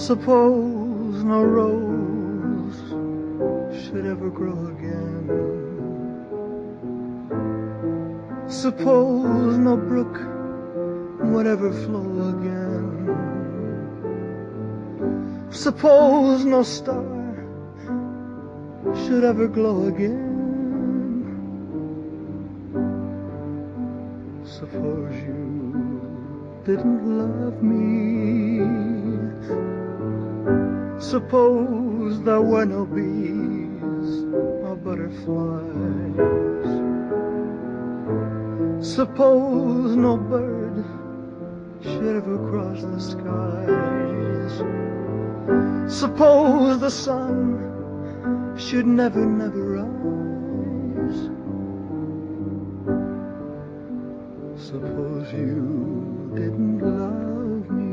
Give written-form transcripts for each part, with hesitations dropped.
Suppose no rose should ever grow again. Suppose no brook would ever flow again. Suppose no star should ever glow again. Suppose you didn't love me. Suppose there were no bees or butterflies. Suppose no bird should ever cross the skies. Suppose the sun should never, never rise. Suppose you didn't love me.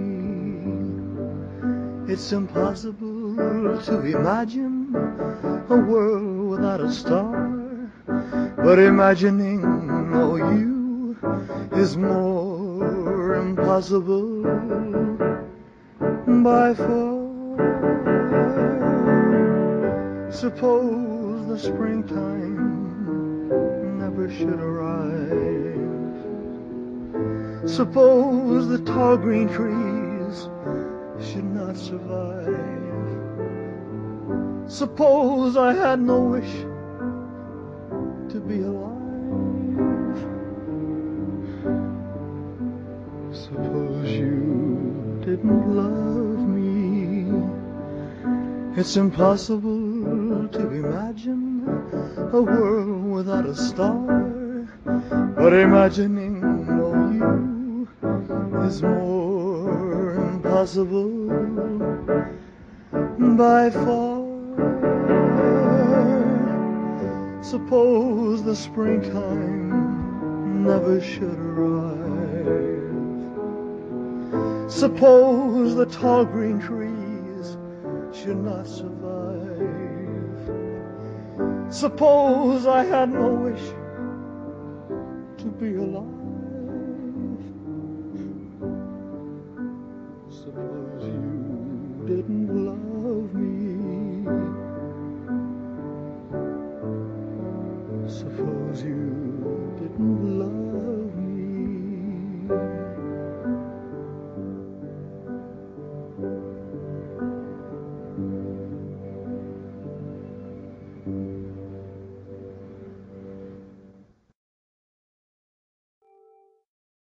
It's impossible to imagine a world without a star, but imagining no you is more impossible by far. Suppose the springtime never should arrive. Suppose the tall green trees should not survive. Suppose I had no wish to be alive. Suppose you didn't love me. It's impossible to imagine a world without a star, but imagining no you is more impossible by far. Suppose the springtime never should arrive. Suppose the tall green trees should not survive. Suppose I had no wish to be alive.